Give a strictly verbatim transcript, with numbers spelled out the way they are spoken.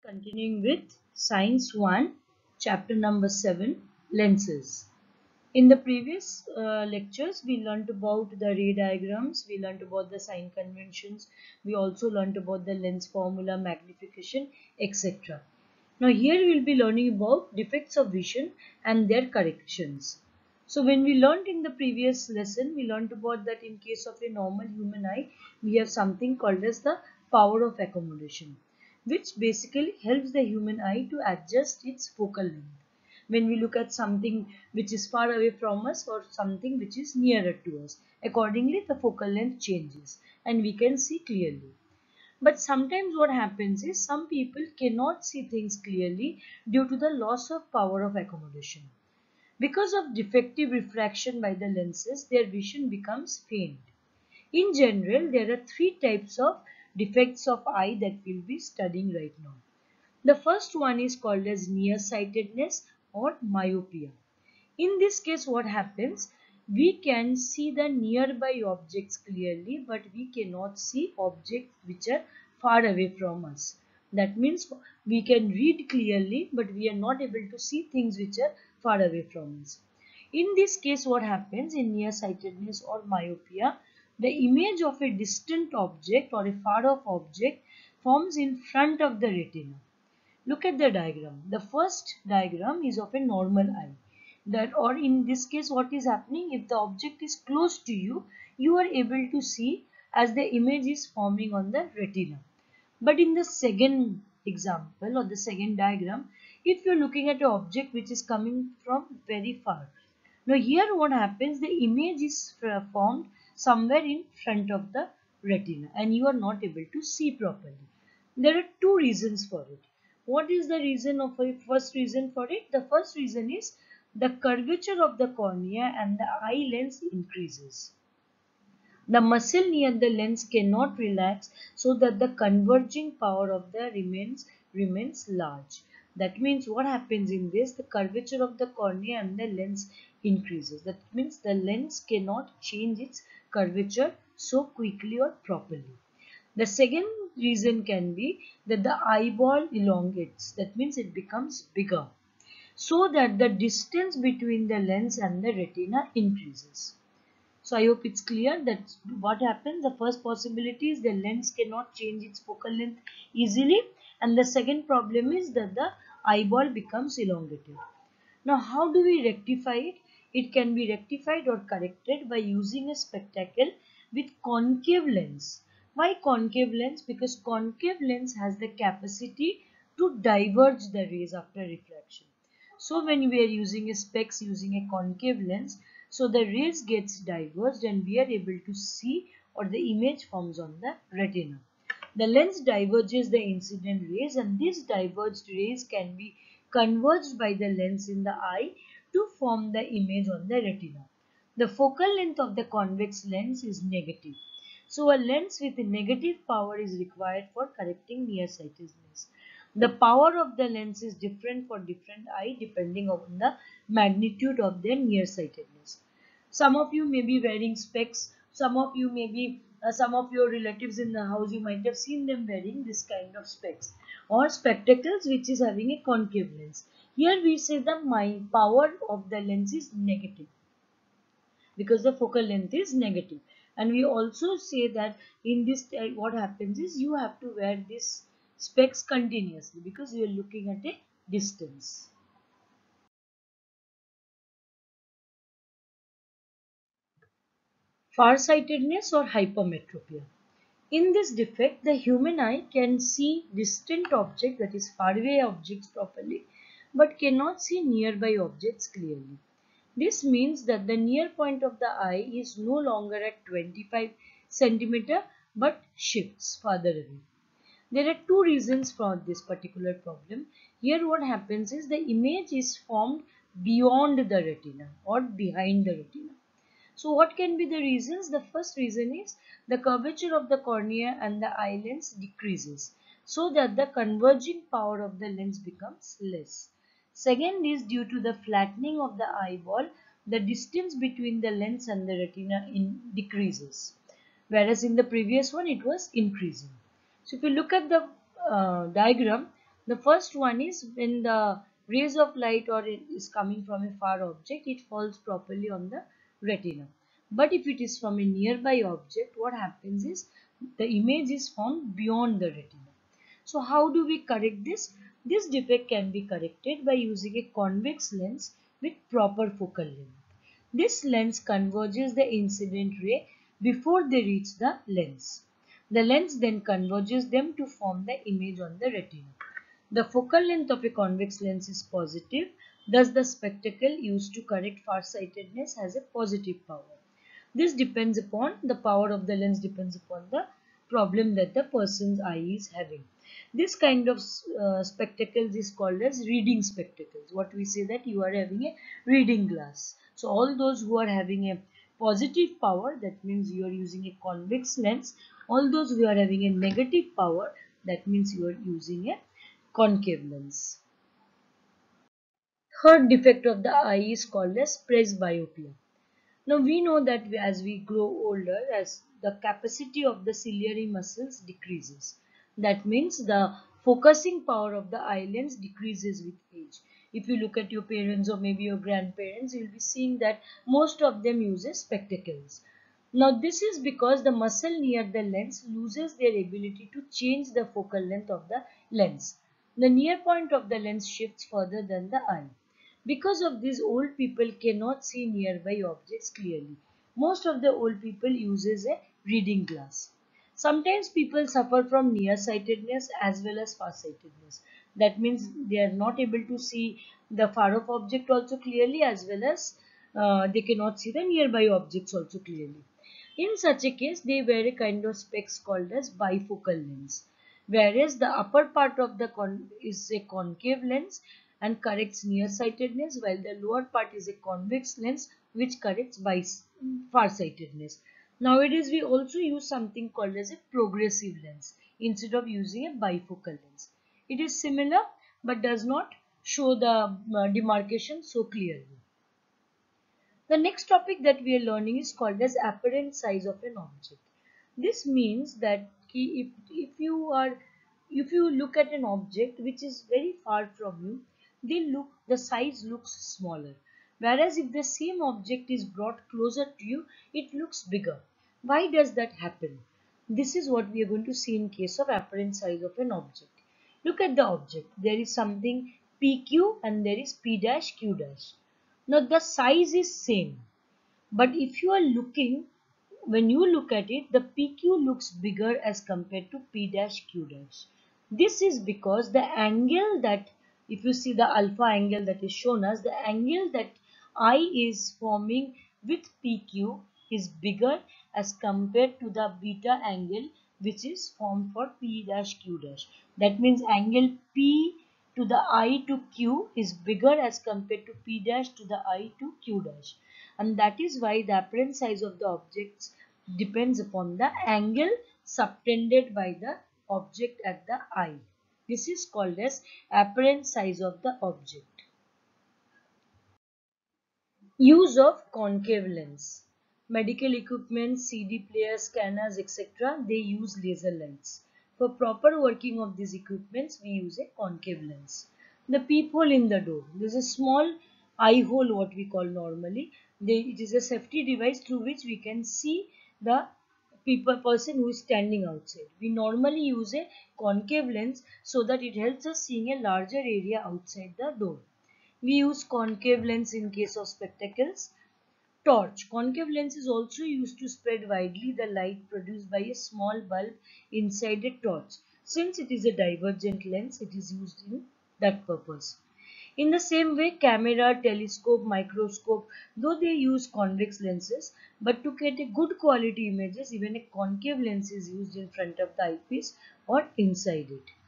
Continuing with Science one, chapter number seven, lenses. In the previous uh, lectures, we learnt about the ray diagrams, we learnt about the sign conventions, we also learnt about the lens formula, magnification, et cetera. Now here we will be learning about defects of vision and their corrections. So when we learnt in the previous lesson, we learnt about that in case of a normal human eye, we have something called as the power of accommodation, which basically helps the human eye to adjust its focal length when we look at something which is far away from us or something which is nearer to us. Accordingly, the focal length changes and we can see clearly. But sometimes what happens is some people cannot see things clearly due to the loss of power of accommodation. Because of defective refraction by the lenses, their vision becomes faint. In general, there are three types of defects of eye that we'll be studying right now. The first one is called as nearsightedness or myopia. In this case, what happens? We can see the nearby objects clearly, but we cannot see objects which are far away from us. That means we can read clearly, but we are not able to see things which are far away from us. In this case, what happens in nearsightedness or myopia? The image of a distant object or a far off object forms in front of the retina. Look at the diagram. The first diagram is of a normal eye. That, or in this case, what is happening? If the object is close to you, you are able to see as the image is forming on the retina. But in the second example or the second diagram, if you are looking at an object which is coming from very far. Now here what happens? The image is formed somewhere in front of the retina and you are not able to see properly. There are two reasons for it. What is the reason of it? First reason for it? The first reason is the curvature of the cornea and the eye lens increases. The muscle near the lens cannot relax so that the converging power of the remains remains large. That means what happens in this? The curvature of the cornea and the lens increases. That means the lens cannot change its curvature so quickly or properly. The second reason can be that the eyeball elongates. That means it becomes bigger so that the distance between the lens and the retina increases. So I hope it's clear that what happens. The first possibility is the lens cannot change its focal length easily, and the second problem is that the eyeball becomes elongated. Now how do we rectify it? It can be rectified or corrected by using a spectacle with concave lens. Why concave lens? Because concave lens has the capacity to diverge the rays after refraction. So when we are using a specs using a concave lens, so the rays gets diverged and we are able to see or the image forms on the retina. The lens diverges the incident rays and these diverged rays can be converged by the lens in the eye to form the image on the retina. The focal length of the convex lens is negative. So a lens with a negative power is required for correcting nearsightedness. The power of the lens is different for different eye depending on the magnitude of their nearsightedness. Some of you may be wearing specs, some of you may be, uh, some of your relatives in the house, you might have seen them wearing this kind of specs or spectacles which is having a concave lens. Here we say the my power of the lens is negative because the focal length is negative. And we also say that in this type what happens is you have to wear this specs continuously because you are looking at a distance. Farsightedness or hypermetropia. In this defect, the human eye can see distant objects, that is far away objects properly, but cannot see nearby objects clearly. This means that the near point of the eye is no longer at twenty-five centimeter but shifts farther away. There are two reasons for this particular problem. Here what happens is the image is formed beyond the retina or behind the retina. So what can be the reasons? The first reason is the curvature of the cornea and the eye lens decreases so that the converging power of the lens becomes less. Second is due to the flattening of the eyeball, the distance between the lens and the retina in decreases, whereas in the previous one it was increasing. So if you look at the uh, diagram, The first one is when the rays of light or it is coming from a far object, it falls properly on the retina. But if it is from a nearby object, what happens is the image is formed beyond the retina. So how do we correct this? This defect can be corrected by using a convex lens with proper focal length. This lens converges the incident ray before they reach the lens. The lens then converges them to form the image on the retina. The focal length of a convex lens is positive, thus the spectacle used to correct farsightedness has a positive power. This depends upon, the power of the lens depends upon the problem that the person's eye is having. This kind of uh, spectacles is called as reading spectacles. What we say that you are having a reading glass. So all those who are having a positive power, that means you are using a convex lens. All those who are having a negative power, that means you are using a concave lens. Third defect of the eye is called as presbyopia. Now we know that we, as we grow older, as the capacity of the ciliary muscles decreases. That means the focusing power of the eye lens decreases with age. If you look at your parents or maybe your grandparents, you will be seeing that most of them uses spectacles. Now this is because the muscle near the lens loses their ability to change the focal length of the lens. The near point of the lens shifts further than the eye. Because of this, old people cannot see nearby objects clearly. Most of the old people uses a reading glass. Sometimes people suffer from nearsightedness as well as farsightedness. That means they are not able to see the far off object also clearly, as well as uh, they cannot see the nearby objects also clearly. In such a case, they wear a kind of specs called as bifocal lens, whereas the upper part of the con is a concave lens and corrects nearsightedness, while the lower part is a convex lens which corrects by farsightedness. Nowadays, we also use something called as a progressive lens instead of using a bifocal lens. It is similar but does not show the uh, demarcation so clearly. The next topic that we are learning is called as apparent size of an object. This means that if, if you are if you look at an object which is very far from you, they look the size looks smaller. Whereas if the same object is brought closer to you, it looks bigger. Why does that happen? This is what we are going to see in case of apparent size of an object. Look at the object. There is something P Q and there is P dash Q dash. Now the size is same, but if you are looking, when you look at it, the P Q looks bigger as compared to P dash Q dash. This is because the angle that, if you see the alpha angle that is shown us, the angle that I is forming with P Q is bigger as compared to the beta angle which is formed for P dash Q dash. That means angle P to the I to Q is bigger as compared to P dash to the I to Q dash. And that is why the apparent size of the objects depends upon the angle subtended by the object at the eye. This is called as apparent size of the object. Use of concave lens. Medical equipment, C D players, scanners, et cetera. They use laser lens. For proper working of these equipments, we use a concave lens. The peephole in the door. There is a small eye hole, what we call normally. They, it is a safety device through which we can see the people person who is standing outside. We normally use a concave lens so that it helps us seeing a larger area outside the door. We use concave lens in case of spectacles. Torch. Concave lens is also used to spread widely the light produced by a small bulb inside a torch. Since it is a divergent lens, it is used in that purpose. In the same way, camera, telescope, microscope, though they use convex lenses, but to get a good quality images, even a concave lens is used in front of the eyepiece or inside it.